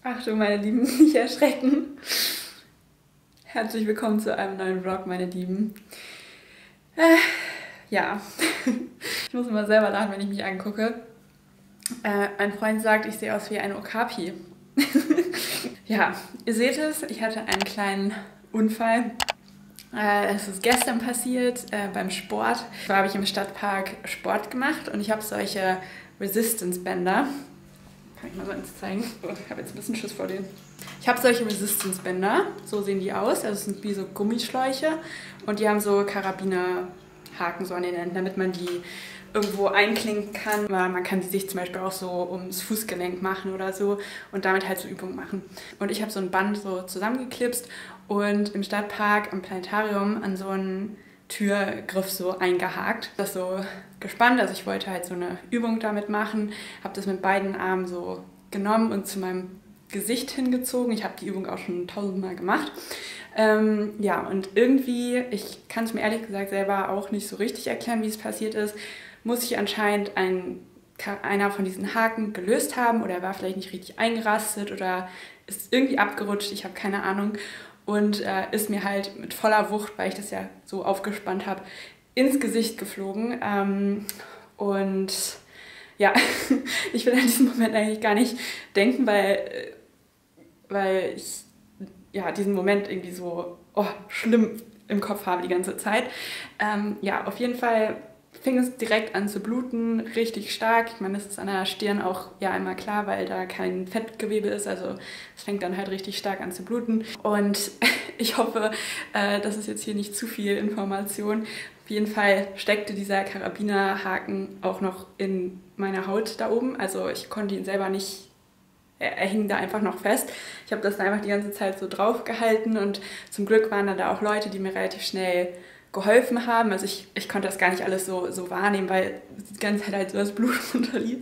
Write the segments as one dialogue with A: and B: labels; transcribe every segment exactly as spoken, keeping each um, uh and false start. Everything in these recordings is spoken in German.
A: Achtung, meine Lieben, nicht erschrecken. Herzlich willkommen zu einem neuen Vlog, meine Lieben. Äh, ja, ich muss immer selber lachen, wenn ich mich angucke. Äh, ein Freund sagt, ich sehe aus wie ein Okapi. Ja, ihr seht es, ich hatte einen kleinen Unfall. Äh, es ist gestern passiert äh, beim Sport. Da habe ich im Stadtpark Sport gemacht und ich habe solche Resistance-Bänder. Kann ich mal so eins zeigen? Oh, ich habe jetzt ein bisschen Schiss vor denen. Ich habe solche Resistance-Bänder, so sehen die aus. Also es sind wie so Gummischläuche und die haben so Karabinerhaken so an den Enden, damit man die irgendwo einklinken kann. Man kann die sich zum Beispiel auch so ums Fußgelenk machen oder so und damit halt so Übungen machen. Und ich habe so ein Band so zusammengeklipst und im Stadtpark am Planetarium an so einen Türgriff so eingehakt. Das so gespannt, also ich wollte halt so eine Übung damit machen, habe das mit beiden Armen so genommen und zu meinem Gesicht hingezogen. Ich habe die Übung auch schon tausendmal gemacht. Ähm, ja, und irgendwie, ich kann es mir ehrlich gesagt selber auch nicht so richtig erklären, wie es passiert ist, muss ich anscheinend ein, einer von diesen Haken gelöst haben oder er war vielleicht nicht richtig eingerastet oder ist irgendwie abgerutscht, ich habe keine Ahnung. Und äh, ist mir halt mit voller Wucht, weil ich das ja so aufgespannt habe, ins Gesicht geflogen. Ähm, und ja, ich will an diesen Moment eigentlich gar nicht denken, weil, weil ich ja, diesen Moment irgendwie so oh, schlimm im Kopf habe die ganze Zeit. Ähm, ja, auf jeden Fall fing es direkt an zu bluten, richtig stark. Ich meine, das ist an der Stirn auch ja einmal klar, weil da kein Fettgewebe ist. Also es fängt dann halt richtig stark an zu bluten. Und ich hoffe, äh, das ist jetzt hier nicht zu viel Information. Auf jeden Fall steckte dieser Karabinerhaken auch noch in meiner Haut da oben. Also ich konnte ihn selber nicht, er, er hing da einfach noch fest. Ich habe das dann einfach die ganze Zeit so drauf gehalten und zum Glück waren dann da auch Leute, die mir relativ schnell geholfen haben. Also ich, ich konnte das gar nicht alles so, so wahrnehmen, weil die ganze Zeit halt so das Blut runterlief.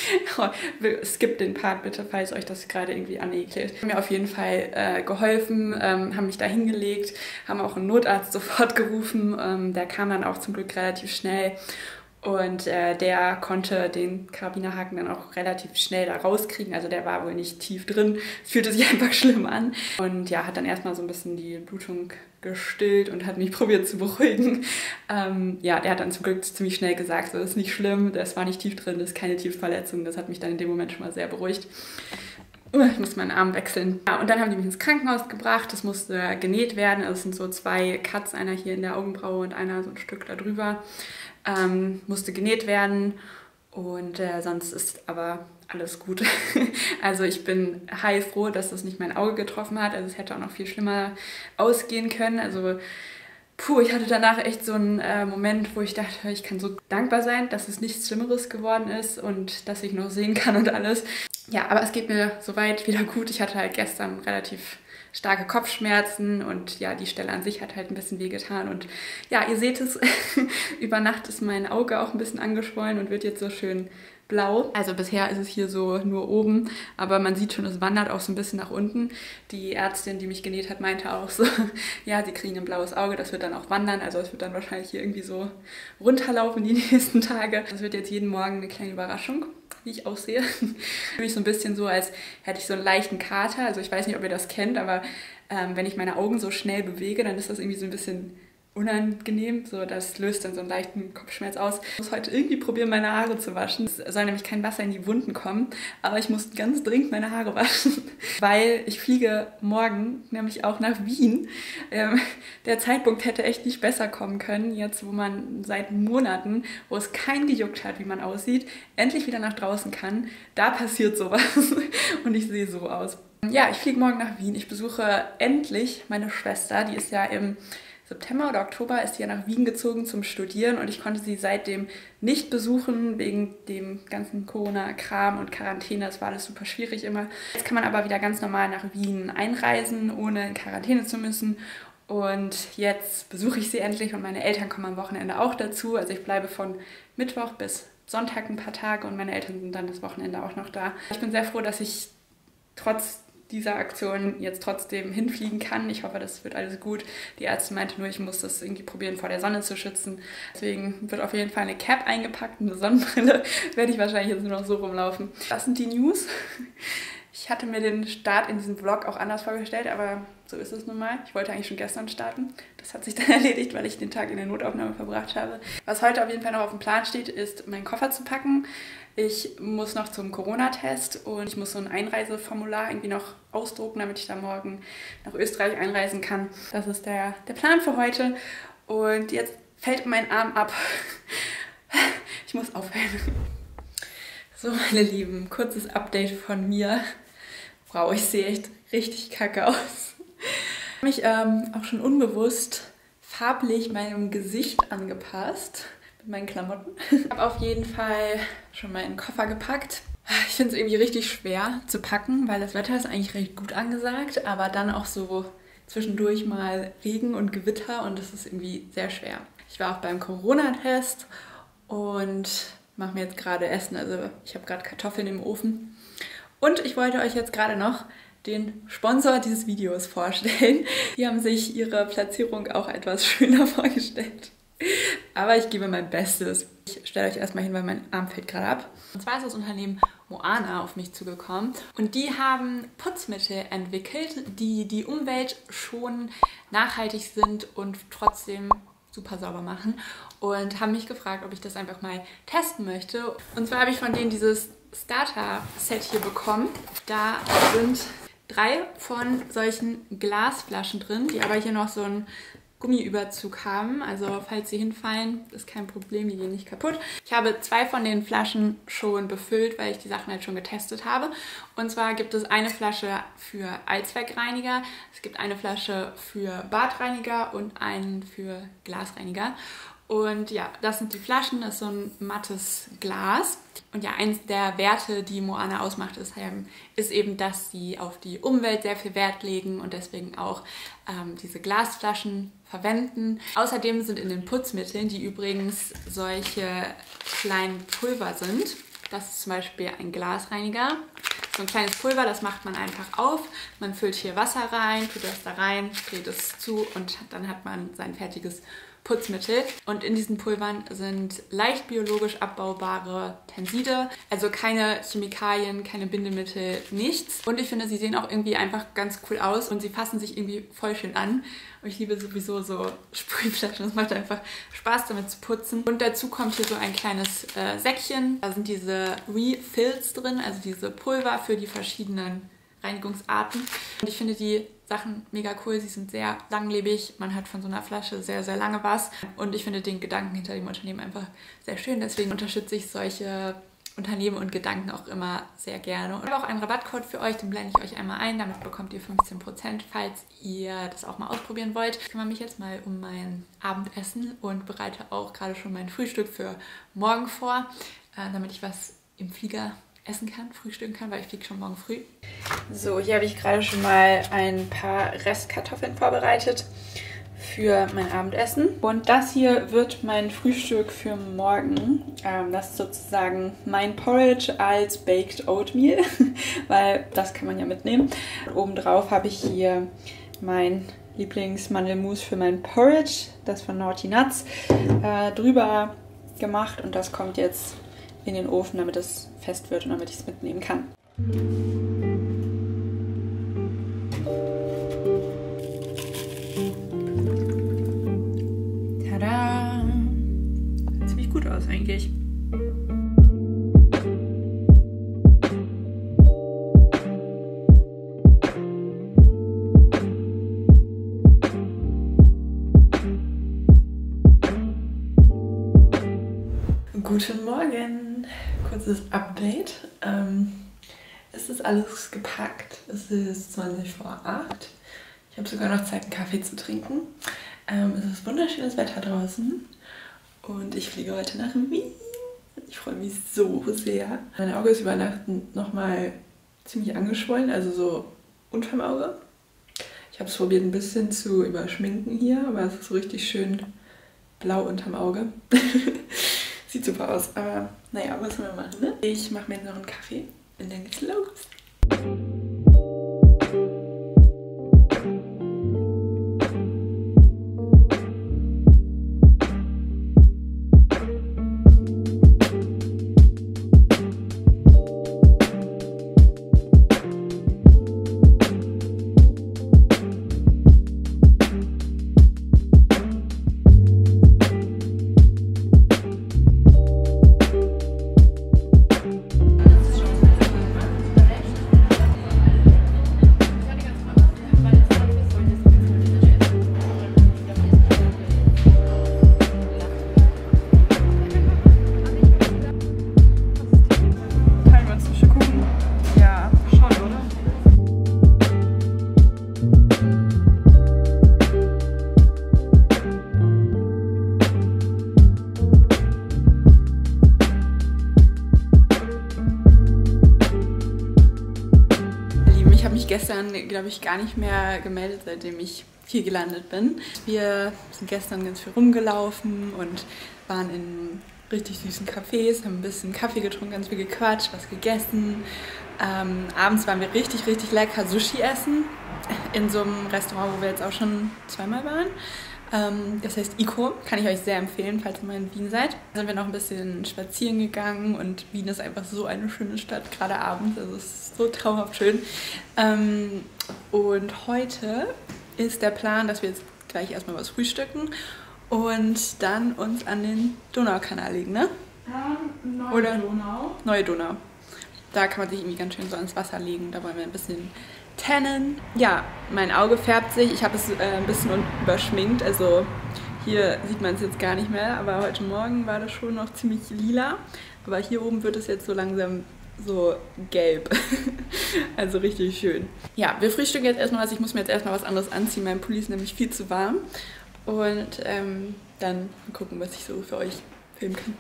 A: Skippt den Part bitte, falls euch das gerade irgendwie anekelt. Haben mir auf jeden Fall äh, geholfen, ähm, haben mich da hingelegt, haben auch einen Notarzt sofort gerufen. Ähm, der kam dann auch zum Glück relativ schnell. Und äh, der konnte den Karabinerhaken dann auch relativ schnell da rauskriegen. Also der war wohl nicht tief drin. Es fühlte sich einfach schlimm an. Und ja, hat dann erstmal so ein bisschen die Blutung gestillt und hat mich probiert zu beruhigen. Ähm, ja, der hat dann zum Glück ziemlich schnell gesagt, so, das ist nicht schlimm, das war nicht tief drin, das ist keine Tiefverletzung. Das hat mich dann in dem Moment schon mal sehr beruhigt. Ich musste meinen Arm wechseln. Ja, und dann haben die mich ins Krankenhaus gebracht. Das musste genäht werden. Also es sind so zwei Cuts, einer hier in der Augenbraue und einer so ein Stück da drüber. Ähm, musste genäht werden und äh, sonst ist aber alles gut. Also ich bin heilfroh, dass das nicht mein Auge getroffen hat. Also es hätte auch noch viel schlimmer ausgehen können. Also puh, ich hatte danach echt so einen äh, Moment, wo ich dachte, ich kann so dankbar sein, dass es nichts Schlimmeres geworden ist und dass ich noch sehen kann und alles. Ja, aber es geht mir soweit wieder gut. Ich hatte halt gestern relativ starke Kopfschmerzen und ja, die Stelle an sich hat halt ein bisschen wehgetan und ja, ihr seht es, über Nacht ist mein Auge auch ein bisschen angeschwollen und wird jetzt so schön blau. Also bisher ist es hier so nur oben, aber man sieht schon, es wandert auch so ein bisschen nach unten. Die Ärztin, die mich genäht hat, meinte auch so, ja, sie kriegen ein blaues Auge, das wird dann auch wandern, also es wird dann wahrscheinlich hier irgendwie so runterlaufen die nächsten Tage. Es wird jetzt jeden Morgen eine kleine Überraschung, wie ich aussehe. Fühle ich so ein bisschen so, als hätte ich so einen leichten Kater. Also ich weiß nicht, ob ihr das kennt, aber ähm, wenn ich meine Augen so schnell bewege, dann ist das irgendwie so ein bisschen unangenehm. So, das löst dann so einen leichten Kopfschmerz aus. Ich muss heute irgendwie probieren, meine Haare zu waschen. Es soll nämlich kein Wasser in die Wunden kommen, aber ich muss ganz dringend meine Haare waschen, weil ich fliege morgen nämlich auch nach Wien. Ähm, der Zeitpunkt hätte echt nicht besser kommen können, jetzt wo man seit Monaten, wo es keinen gejuckt hat, wie man aussieht, endlich wieder nach draußen kann. Da passiert sowas und ich sehe so aus. Ja, ich fliege morgen nach Wien. Ich besuche endlich meine Schwester, die ist ja im September oder Oktober ist sie ja nach Wien gezogen zum Studieren und ich konnte sie seitdem nicht besuchen wegen dem ganzen Corona-Kram und Quarantäne. Das war alles super schwierig immer. Jetzt kann man aber wieder ganz normal nach Wien einreisen, ohne in Quarantäne zu müssen. Und jetzt besuche ich sie endlich und meine Eltern kommen am Wochenende auch dazu. Also ich bleibe von Mittwoch bis Sonntag ein paar Tage und meine Eltern sind dann das Wochenende auch noch da. Ich bin sehr froh, dass ich trotz dieser Aktion jetzt trotzdem hinfliegen kann. Ich hoffe, das wird alles gut. Die Ärztin meinte nur, ich muss das irgendwie probieren, vor der Sonne zu schützen. Deswegen wird auf jeden Fall eine Cap eingepackt, eine Sonnenbrille. Werde ich wahrscheinlich jetzt nur noch so rumlaufen. Das sind die News. Ich hatte mir den Start in diesem Vlog auch anders vorgestellt, aber so ist es nun mal. Ich wollte eigentlich schon gestern starten. Das hat sich dann erledigt, weil ich den Tag in der Notaufnahme verbracht habe. Was heute auf jeden Fall noch auf dem Plan steht, ist, meinen Koffer zu packen. Ich muss noch zum Corona-Test und ich muss so ein Einreiseformular irgendwie noch ausdrucken, damit ich da morgen nach Österreich einreisen kann. Das ist der, der Plan für heute. Und jetzt fällt mein Arm ab. Ich muss aufhören. So, meine Lieben, kurzes Update von mir. Wow, ich sehe echt richtig kacke aus. Ich habe mich ähm, auch schon unbewusst farblich meinem Gesicht angepasst mit meinen Klamotten. Ich habe auf jeden Fall schon meinen Koffer gepackt. Ich finde es irgendwie richtig schwer zu packen, weil das Wetter ist eigentlich recht gut angesagt, aber dann auch so zwischendurch mal Regen und Gewitter und das ist irgendwie sehr schwer. Ich war auch beim Corona-Test und mache mir jetzt gerade Essen. Also ich habe gerade Kartoffeln im Ofen. Und ich wollte euch jetzt gerade noch den Sponsor dieses Videos vorstellen. Die haben sich ihre Platzierung auch etwas schöner vorgestellt. Aber ich gebe mein Bestes. Ich stelle euch erstmal hin, weil mein Arm fällt gerade ab. Und zwar ist das Unternehmen Moana auf mich zugekommen. Und die haben Putzmittel entwickelt, die die Umwelt schonen, nachhaltig sind und trotzdem super sauber machen. Und haben mich gefragt, ob ich das einfach mal testen möchte. Und zwar habe ich von denen dieses Starter-Set hier bekommen. Da sind drei von solchen Glasflaschen drin, die aber hier noch so einen Gummiüberzug haben. Also falls sie hinfallen, ist kein Problem, die gehen nicht kaputt. Ich habe zwei von den Flaschen schon befüllt, weil ich die Sachen halt schon getestet habe. Und zwar gibt es eine Flasche für Allzweckreiniger, es gibt eine Flasche für Badreiniger und einen für Glasreiniger. Und ja, das sind die Flaschen, das ist so ein mattes Glas. Und ja, eins der Werte, die Moana ausmacht, ist, ähm, ist eben, dass sie auf die Umwelt sehr viel Wert legen und deswegen auch ähm, diese Glasflaschen verwenden. Außerdem sind in den Putzmitteln, die übrigens solche kleinen Pulver sind, das ist zum Beispiel ein Glasreiniger. So ein kleines Pulver, das macht man einfach auf. Man füllt hier Wasser rein, tut das da rein, dreht es zu und dann hat man sein fertiges Putzmittel. Und in diesen Pulvern sind leicht biologisch abbaubare Tenside, also keine Chemikalien, keine Bindemittel, nichts. Und ich finde, sie sehen auch irgendwie einfach ganz cool aus und sie fassen sich irgendwie voll schön an. Und ich liebe sowieso so Sprühflaschen, es macht einfach Spaß damit zu putzen. Und dazu kommt hier so ein kleines äh, Säckchen, da sind diese Refills drin, also diese Pulver für die verschiedenen Reinigungsarten. Und ich finde die Sachen mega cool, sie sind sehr langlebig, man hat von so einer Flasche sehr, sehr lange was. Und ich finde den Gedanken hinter dem Unternehmen einfach sehr schön, deswegen unterstütze ich solche Unternehmen und Gedanken auch immer sehr gerne. Und ich habe auch einen Rabattcode für euch, den blende ich euch einmal ein, damit bekommt ihr fünfzehn Prozent, falls ihr das auch mal ausprobieren wollt. Ich kümmere mich jetzt mal um mein Abendessen und bereite auch gerade schon mein Frühstück für morgen vor, damit ich was im Flieger essen kann, frühstücken kann, weil ich fliege schon morgen früh. So, hier habe ich gerade schon mal ein paar Restkartoffeln vorbereitet für mein Abendessen. Und das hier wird mein Frühstück für morgen. Ähm, das ist sozusagen mein Porridge als Baked Oatmeal, weil das kann man ja mitnehmen. Und obendrauf habe ich hier mein Lieblingsmandelmus für mein Porridge, das von Naughty Nuts, äh, drüber gemacht. Und das kommt jetzt in den Ofen, damit es fest wird und damit ich es mitnehmen kann. Tada! Sieht ziemlich gut aus eigentlich. Guten Morgen! Kurzes Update. Ähm, es ist alles gepackt. Es ist zwanzig vor acht. Ich habe sogar noch Zeit, einen Kaffee zu trinken. Ähm, es ist wunderschönes Wetter draußen und ich fliege heute nach Wien. Ich freue mich so sehr. Mein Auge ist über Nacht nochmal ziemlich angeschwollen, also so unterm Auge. Ich habe es probiert, ein bisschen zu überschminken hier, aber es ist so richtig schön blau unterm Auge. Sieht super aus, aber naja, was soll man machen, ne? Ich mache mir jetzt noch einen Kaffee und dann geht's los. Ich habe mich gestern, glaube ich, gar nicht mehr gemeldet, seitdem ich hier gelandet bin. Wir sind gestern ganz viel rumgelaufen und waren in richtig süßen Cafés, haben ein bisschen Kaffee getrunken, ganz viel gequatscht, was gegessen. Ähm, abends waren wir richtig, richtig lecker Sushi essen in so einem Restaurant, wo wir jetzt auch schon zweimal waren. Ähm, das heißt Ico, kann ich euch sehr empfehlen, falls ihr mal in Wien seid. Da sind wir noch ein bisschen spazieren gegangen und Wien ist einfach so eine schöne Stadt, gerade abends, also es ist so traumhaft schön. Ähm, und heute ist der Plan, dass wir jetzt gleich erstmal was frühstücken und dann uns an den Donaukanal legen, ne?
B: Ähm, Neue
A: Oder
B: Donau.
A: Neue Donau. Da kann man sich irgendwie ganz schön so ans Wasser legen, da wollen wir ein bisschen tannen. Ja, mein Auge färbt sich, ich habe es äh, ein bisschen überschminkt, also hier sieht man es jetzt gar nicht mehr, aber heute Morgen war das schon noch ziemlich lila, aber hier oben wird es jetzt so langsam so gelb, also richtig schön. Ja, wir frühstücken jetzt erstmal was, ich muss mir jetzt erstmal was anderes anziehen, mein Pulli ist nämlich viel zu warm und ähm, dann mal gucken, was ich so für euch filmen kann.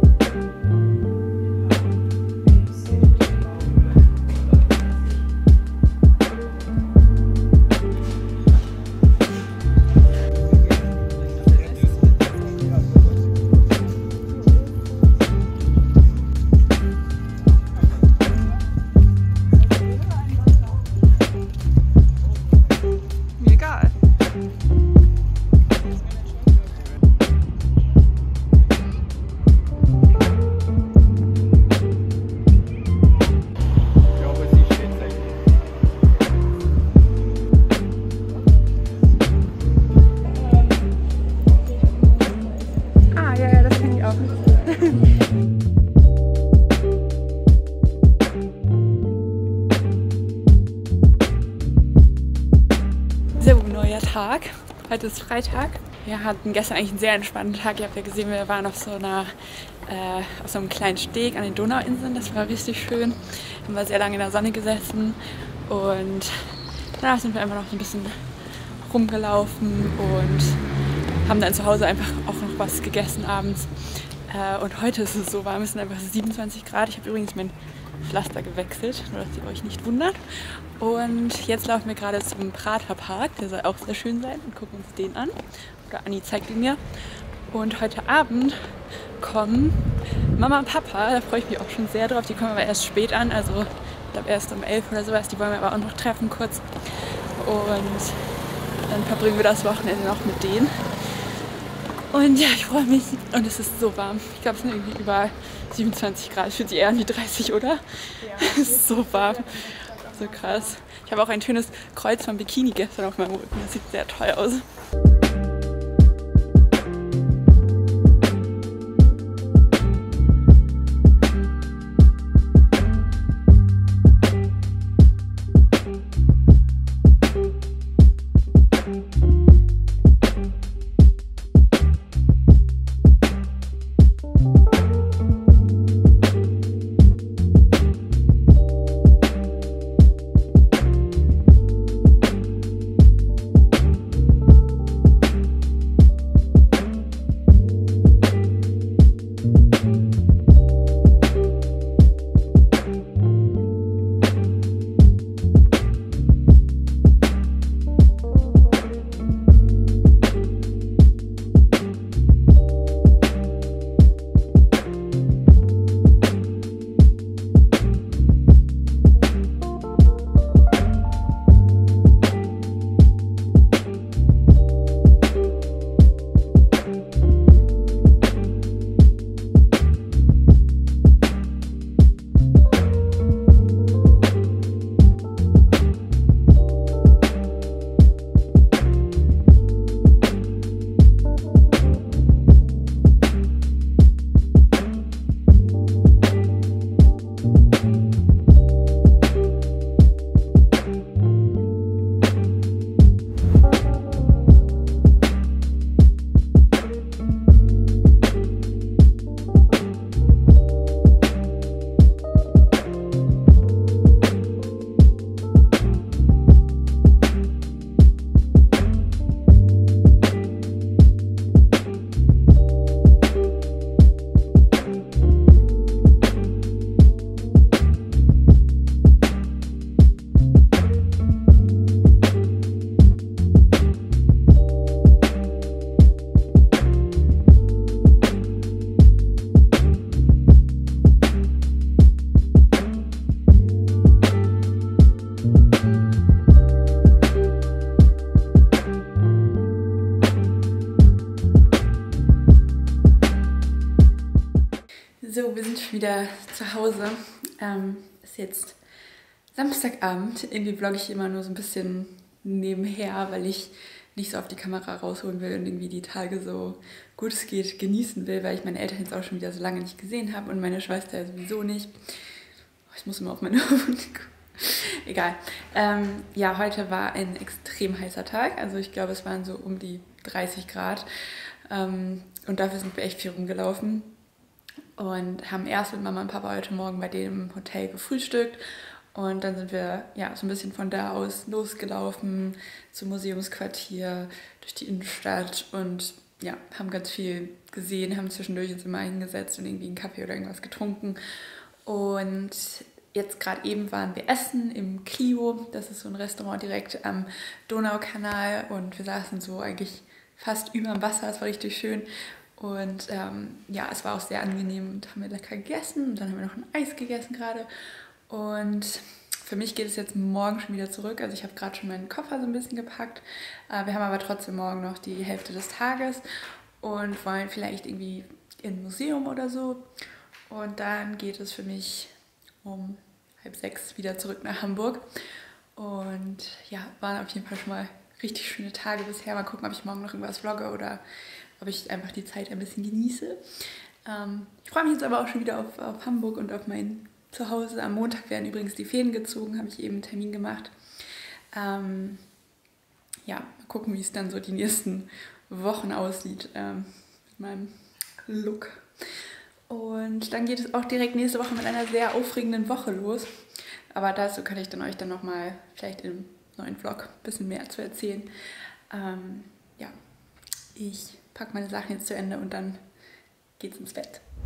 A: Tag. Heute ist Freitag. Wir hatten gestern eigentlich einen sehr entspannten Tag. Ihr habt ja gesehen, wir waren auf so einer, äh, auf so einem kleinen Steg an den Donauinseln. Das war richtig schön. Haben wir sehr lange in der Sonne gesessen und danach sind wir einfach noch ein bisschen rumgelaufen und haben dann zu Hause einfach auch noch was gegessen abends. Äh, und heute ist es so warm, es sind einfach siebenundzwanzig Grad. Ich habe übrigens mein Pflaster gewechselt, nur dass ihr euch nicht wundert. Und jetzt laufen wir gerade zum Praterpark, der soll auch sehr schön sein, und gucken uns den an. Oder Anni zeigt ihn mir. Und heute Abend kommen Mama und Papa, da freue ich mich auch schon sehr drauf. Die kommen aber erst spät an, also ich glaube erst um elf oder sowas. Die wollen wir aber auch noch treffen kurz. Und dann verbringen wir das Wochenende noch mit denen. Und ja, ich freue mich. Und es ist so warm. Ich glaube, es sind irgendwie über siebenundzwanzig Grad. Fühlt sich eher an wie dreißig, oder? Ja. Es ist so warm. So krass. Ich habe auch ein schönes Kreuz vom Bikini gestern auf meinem Rücken. Das sieht sehr toll aus. wieder zu Hause. Ähm, ist jetzt Samstagabend. Irgendwie vlogge ich immer nur so ein bisschen nebenher, weil ich nicht so auf die Kamera rausholen will und irgendwie die Tage so gut es geht genießen will, weil ich meine Eltern jetzt auch schon wieder so lange nicht gesehen habe und meine Schwester ja sowieso nicht. Ich muss immer auf meine Hunde gucken. Egal. Ähm, ja, heute war ein extrem heißer Tag. Also ich glaube, es waren so um die dreißig Grad. Ähm, und dafür sind wir echt viel rumgelaufen. Und haben erst mit Mama und Papa heute Morgen bei dem Hotel gefrühstückt. Und dann sind wir ja so ein bisschen von da aus losgelaufen zum Museumsquartier, durch die Innenstadt und ja, haben ganz viel gesehen, haben zwischendurch uns immer hingesetzt und irgendwie einen Kaffee oder irgendwas getrunken. Und jetzt gerade eben waren wir essen im Clio, das ist so ein Restaurant direkt am Donaukanal und wir saßen so eigentlich fast über dem Wasser, es war richtig schön. Und ähm, ja, es war auch sehr angenehm und haben wir lecker gegessen und dann haben wir noch ein Eis gegessen gerade. Und für mich geht es jetzt morgen schon wieder zurück. Also ich habe gerade schon meinen Koffer so ein bisschen gepackt. Wir haben aber trotzdem morgen noch die Hälfte des Tages und wollen vielleicht irgendwie in ein Museum oder so. Und dann geht es für mich um halb sechs wieder zurück nach Hamburg. Und ja, waren auf jeden Fall schon mal richtig schöne Tage bisher. Mal gucken, ob ich morgen noch irgendwas vlogge oder ob ich einfach die Zeit ein bisschen genieße. Ähm, ich freue mich jetzt aber auch schon wieder auf, auf Hamburg und auf mein Zuhause. Am Montag werden übrigens die Fäden gezogen, habe ich eben einen Termin gemacht. Ähm, ja, mal gucken, wie es dann so die nächsten Wochen aussieht ähm, mit meinem Look. Und dann geht es auch direkt nächste Woche mit einer sehr aufregenden Woche los. Aber dazu kann ich dann euch dann nochmal vielleicht im neuen Vlog ein bisschen mehr zu erzählen. Ähm, ja, ich packe meine Sachen jetzt zu Ende und dann geht's ins Bett.